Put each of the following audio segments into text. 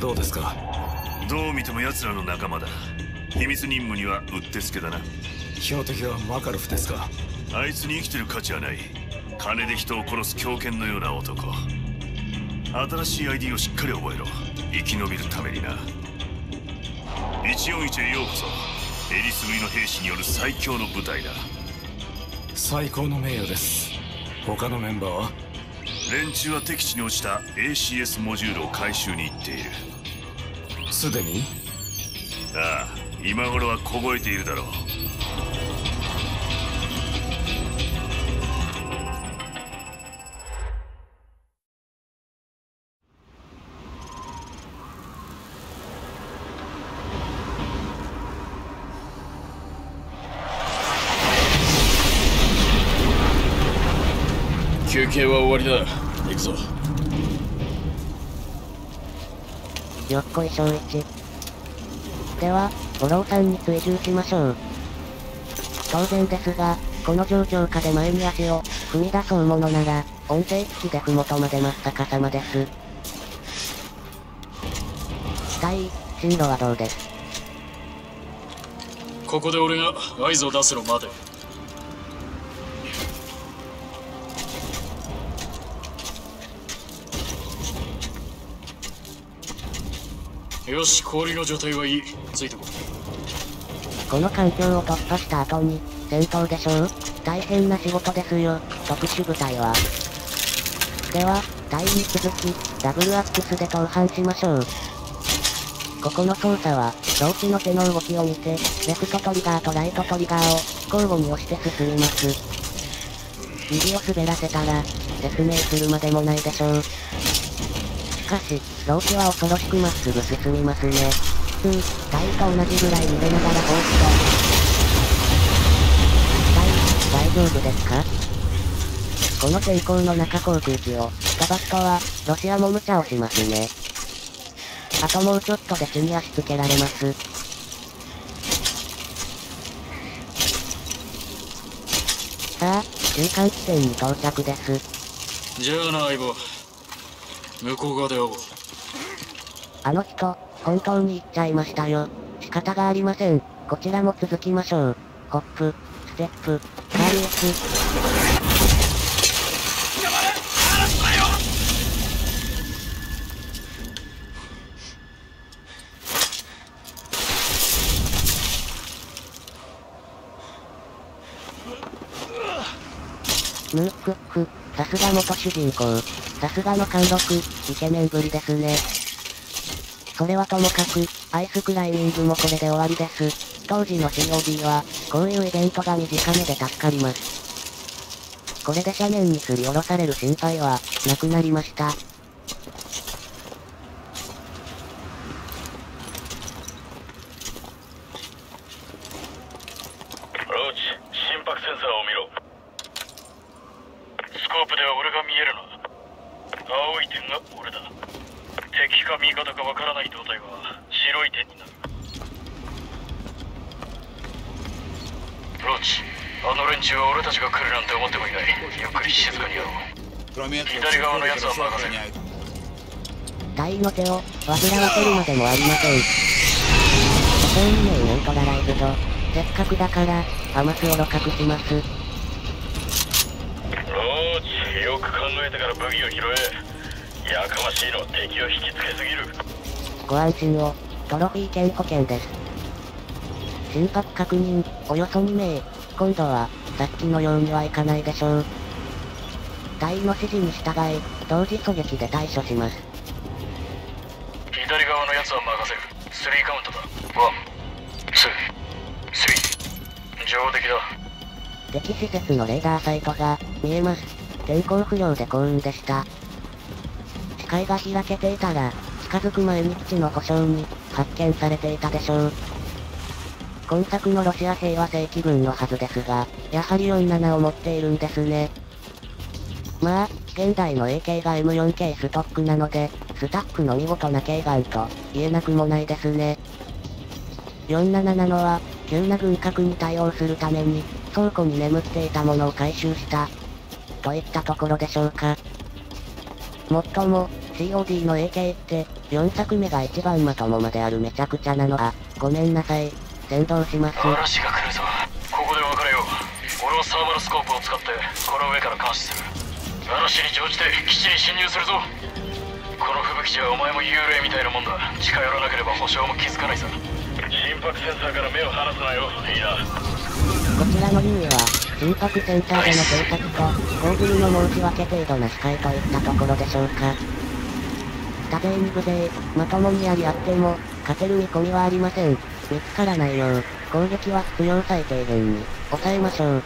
どうですか？ どう見ても奴らの仲間だ。秘密任務にはうってつけだな。 標的はマカロフですか？ あいつに生きてる価値はない。金で人を殺す狂犬のような男。新しい ID をしっかり覚えろ。生き延びるためにな。141へようこそ。エリス組の兵士による最強の部隊だ。 最高の名誉です。他のメンバーは？ 連中は敵地に落ちた ACS モジュールを回収に行っている。 すでに？ ああ、今頃は凍えているだろう。 休憩は終わりだ。行くぞ。 よっこいしょ1。では、五郎さんに追従しましょう。当然ですが、この状況下で前に足を踏み出そうものなら、音声付きで麓まで真っ逆さまです。隊員、進路はどうです？ ここで俺が合図を出すの待て。よし、氷の状態はいい。ついてこい。 この環境を突破した後に、戦闘でしょう？大変な仕事ですよ、特殊部隊は。では、隊に続き、ダブルアックスで登板しましょう。ここの操作は、ローチの手の動きを見て、レフトトリガーとライトトリガーを、交互に押して進みます。指を滑らせたら、説明するまでもないでしょう。しかし、ローチは恐ろしくまっすぐ進みますね。隊と同じぐらいに出ながら放置と。大丈夫ですか？この天候の中航空機を、スカバットは、ロシアも無茶をしますね。あともうちょっとで地に足つけられます。さあ、中間地点に到着です。 じゃあな、相棒。向こう側で会おう。 あの人、本当に行っちゃいましたよ。仕方がありません。こちらも続きましょう。ホップ、ステップ、カーリエス。さすが元主人公。さすがの貫禄、イケメンぶりですね。それはともかく、アイスクライミングもこれで終わりです。当時の COD は、こういうイベントが短めで助かります。これで斜面にすり下ろされる心配は、なくなりました。 ローチ、心拍センサーを見ろ。スコープでは俺が見えるな。青い点が俺だ。敵か味方かわからない胴体は白い点になる。ローチ、あの連中は俺たちが来るなんて思ってもいない。ゆっくり静かにやろう。左側のやつは任せる。 隊員の手を煩わせるまでもありません。補正2名ニュートラライズド。せっかくだから、アマスを露獲します。 ローチ、よく考えてから武器を拾え。やかましいのは敵を引きつけすぎる。 ご安心を。トロフィー券保険です。心拍確認、およそ2名。今度は、さっきのようにはいかないでしょう。隊員の指示に従い、同時狙撃で対処します。 左側のやつは任せる。3カウントだ。1、2、3。上出来だ。 敵施設のレーダーサイトが、見えます。天候不良で幸運でした。視界が開けていたら、近づく前に基地の保障に、発見されていたでしょう。今作のロシア兵は正規軍のはずですが、やはり47を持っているんですね。まあ、現代の AK が M4K ストックなので、スタッフの見事な軽眼と、言えなくもないですね。47なのは、急な軍拡に対応するために、倉庫に眠っていたものを回収した、といったところでしょうか。もっとも、 COD の AK って、4作目が一番まともまであるめちゃくちゃなの。ごめんなさい。先導します。 嵐が来るぞ。ここで別れよう。俺はサーマルスコープを使って、この上から監視する。嵐に乗じて基地に侵入するぞ。この吹雪じゃお前も幽霊みたいなもんだ。近寄らなければ保証も気づかないさ。心拍センサーから目を離すなよ。いいな。 こちらの優位は、心拍センサーでの偵察と、ゴーグルの申し訳程度な視界といったところでしょうか。多勢に無勢、まともにやり合っても、勝てる見込みはありません。見つからないよう、攻撃は必要最低限に、抑えましょう。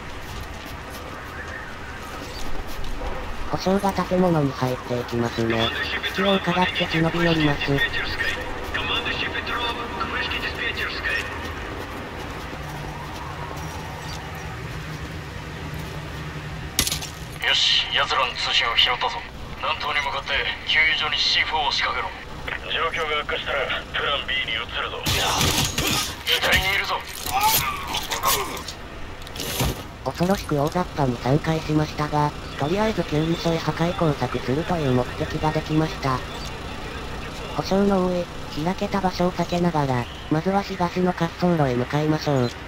保証が建物に入っていきますね。気を伺って忍び寄ります。 よし、奴らの通信を拾ったぞ。南東に向かって給油所に C4 を仕掛けろ。状況が悪化したらプラン B に移るぞ。左にいるぞ。 恐ろしく大雑把に3回しましたが、とりあえず給油所へ破壊工作するという目的ができました。保証の上、開けた場所を避けながら、まずは東の滑走路へ向かいましょう。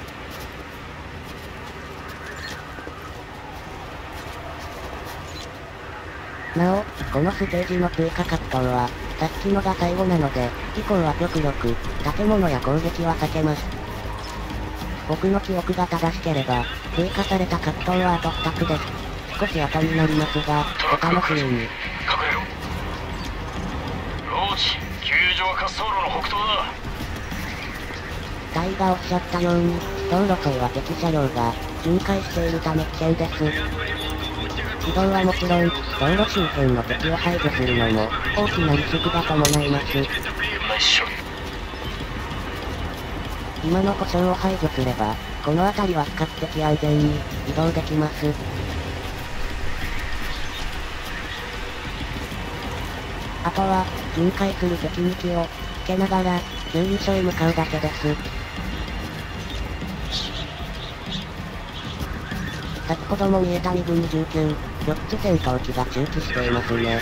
なお、このステージの追加格闘は、さっきのが最後なので、以降は極力、建物や攻撃は避けます。僕の記憶が正しければ、追加された格闘はあと2つです。少し後になりますが、お楽しみに。 隠れろ。ローチ、給油所は滑走路の北東だ。 隊員がおっしゃったように、道路沿いは敵車両が、巡回しているため危険です。移動はもちろん、道路周辺の敵を排除するのも、大きなリスクが伴います。今の故障を排除すれば、この辺りは比較的安全に移動できます。あとは、巡回する敵に気をつけながら、給油所へ向かうだけです。先ほども見えた2軍19、4つ戦闘機が駐機していますね。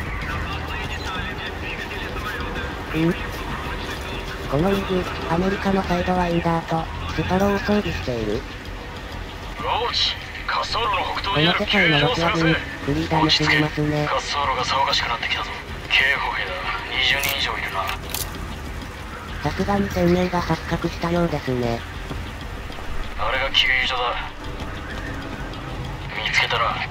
この2軍、アメリカのサイドワインダーと、スパローを装備している。 ローチ、滑走路の北こ東にあるの世界のロシア軍、フリーダムすぎますね。 滑走路が騒がしくなってきたぞ。警歩兵だ。20人以上いるな。 さすがに鮮明が発覚したようですね。 あれが給油所だ。見つけたら。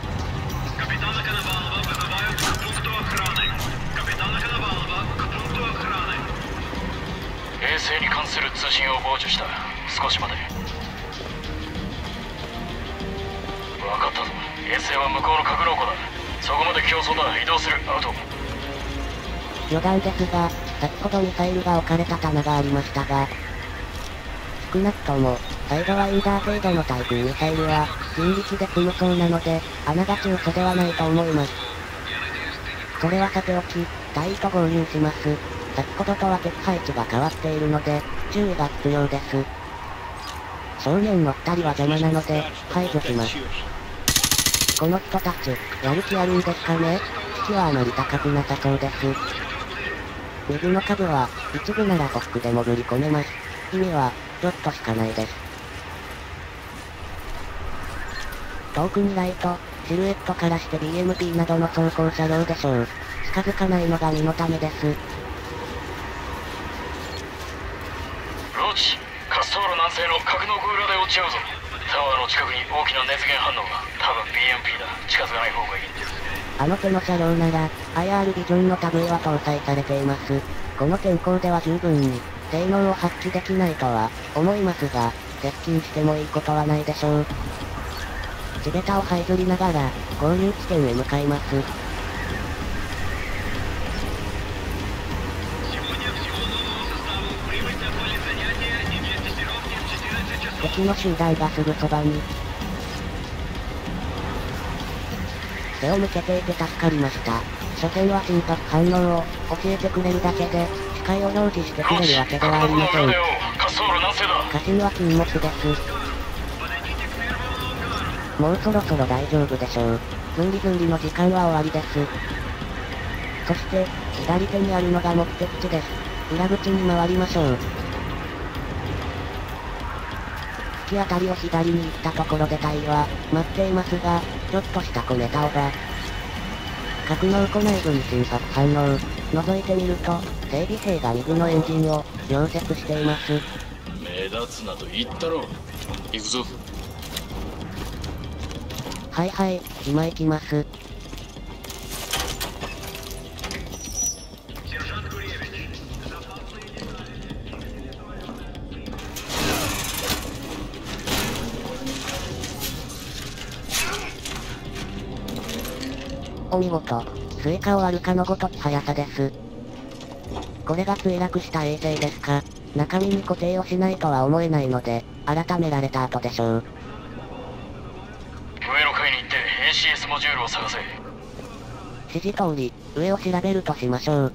衛星に関する通信を傍受した。少し待て。分かったぞ。衛星は向こうの格納庫だ。そこまで競争だ。移動する。アウト。 余談ですが、先ほどミサイルが置かれた棚がありましたが、少なくとも、サイドワインダー程度の対空ミサイルは、人力で済むそうなので、穴が中蘇ではないと思います。それはさておき、隊員と合流します。先ほどとは敵配置が変わっているので、注意が必要です。少年の2人は邪魔なので、排除します。この人たち、やる気あるんですかね？士気はあまり高くなさそうです。右の下部は、一部ならホックで潜り込めます。意味は、ちょっとしかないです。遠くにライト、シルエットからして BMP などの装甲車両でしょう。近づかないのが身のためです。 ローチ、滑走路南西の格納庫裏で落ち合うぞ。タワーの近くに大きな熱源反応が。多分 BMP だ。近づかない方がいい。 あの手の車両なら、IR ビジョンのタブイは搭載されています。この天候では十分に、性能を発揮できないとは、思いますが、接近してもいいことはないでしょう。地べたを這いずりながら、合流地点へ向かいます。敵の集団がすぐそばに。背を向けていて助かりました。所詮は心拍反応を教えてくれるだけで、視界を表示してくれるわけではありません。過信は禁物です。もうそろそろ大丈夫でしょう。ズンリズンリの時間は終わりです。 そして、左手にあるのが目的地です。裏口に回りましょう。突き当たりを左に行ったところで隊は、待っていますが、ちょっとした小ネタをが。格納庫内部に心拍反応。覗いてみると、整備兵が右のエンジンを、溶接しています。 目立つなと言ったろ。行くぞ。 はいはい、今行きます。お見事。スイカを歩かのごとき速さです。これが墜落した衛星ですか。中身に固定をしないとは思えないので、改められた後でしょう。 上の階に行って ACS モジュールを探せ。 指示通り、上を調べるとしましょう。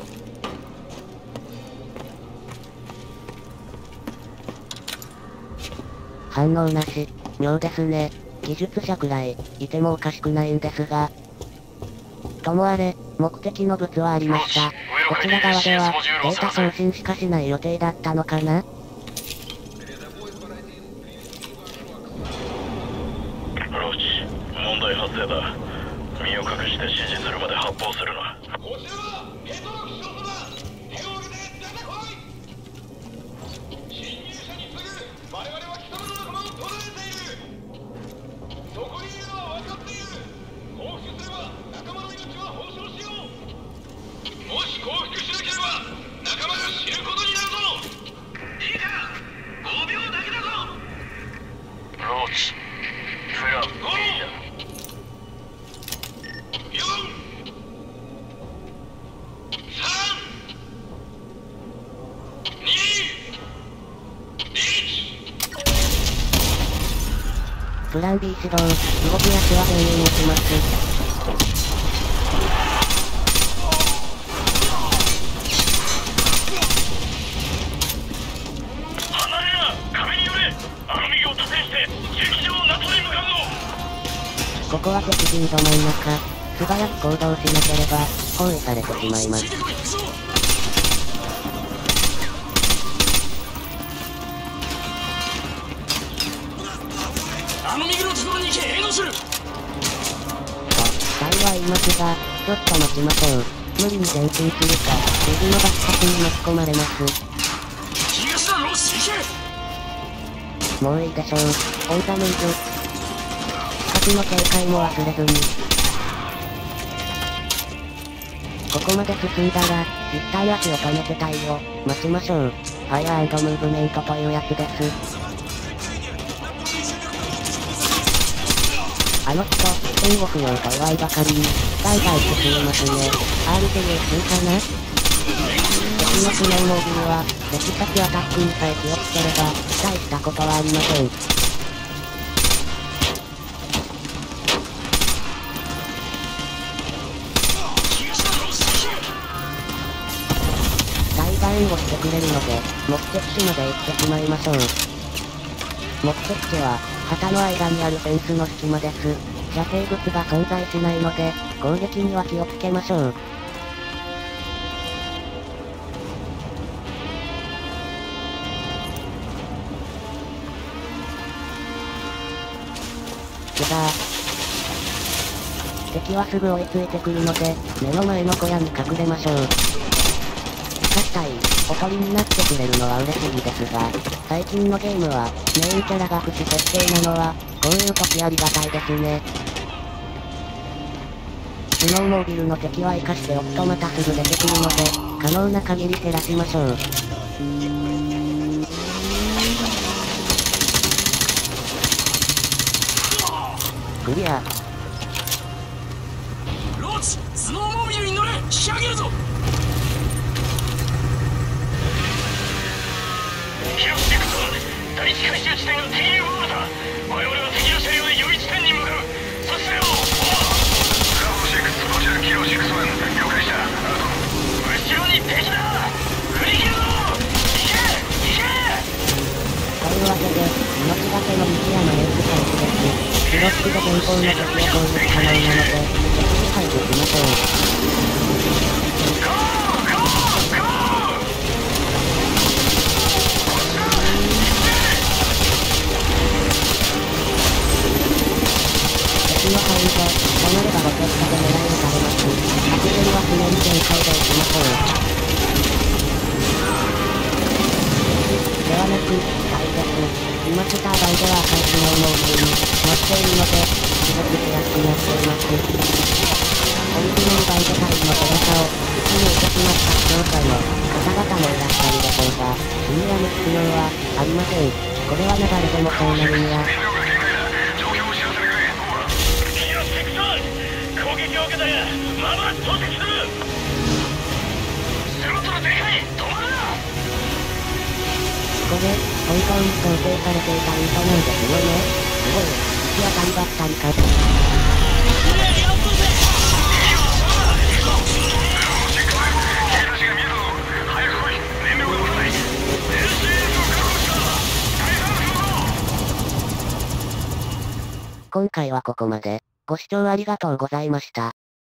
反応なし。妙ですね。技術者くらい、いてもおかしくないんですが。ともあれ、目的の物はありました。こちら側では、データ送信しかしない予定だったのかな？ ローチ、問題発生だ。身を隠して指示するまで発砲するな。こちらはヘトロ機長だ。手を挙げて出てこい。侵入者に次ぐ。我々は貴様の仲間を捉えている。そこにいるのは分かっている。降伏すれば仲間の命は保証しよう。もし降伏しなければ仲間が死ぬことになるぞ。いいか、5秒だけだぞ。ローチ、プラン B だ。4、3、2、1。 プラン B 始動、動き足は全員持ちます。ここは敵陣ど真ん中。素早く行動しなければ、包囲されてしまいます。 あの右のところに行け、営農する。 と、隊は言いますが、ちょっと待ちましょう。無理に前進すると、右の爆発に巻き込まれます。 東だ、ロース、行け。 もういいでしょう。オンザムーブ。の警戒も忘れずに。ここまで進んだら、一旦足を止めて隊を待ちましょう。ファイア&ムーブメントというやつです。あの人、援護不要と言わんばかりに、ガイガイしていますね。RTA2 かな？敵のスノーモービルは、敵先アタックにさえ気をつければ、大したことはありません。援護してくれるので、目的地まで行ってしまいましょう。目的地は、旗の間にあるフェンスの隙間です。遮蔽物が存在しないので、攻撃には気をつけましょう。敵はすぐ追いついてくるので、目の前の小屋に隠れましょう。おとりになってくれるのは嬉しいですが、最近のゲームは、メインキャラが不死設定なのは、こういう時ありがたいですね。スノーモービルの敵は生かしておくとまたすぐ出てくるので、可能な限り減らしましょう。クリア。 ローチ、スノーモービルに乗れ、引き上げるぞ。 ヒロシディクトは第一回収地点が敵に奪われた。我々は敵の車両で予備地点に向かう。そしてよ、ブラボー6、こちらキロ61、了解した。後ろに敵だ。振り切るぞ。行け行け。 というわけで、命がけの西山エース開始です。ブロックで前方の敵を攻撃可能なので、敵に排除しましょう。 いるので、すごくしやすくなっています。オリジナルバイト隊の手形を、いつもいてしまった視聴者の方々もいらっしゃるでしょうが、意味やむ必要はありません。これはな誰でもそうなるには。 攻撃を受けたやまもなく到着する。スロットのでかい止まるな。 これ、本当に想定されていたルートなんですよね。すごい。うちは頑張ったんか。今回はここまで。ご視聴ありがとうございました。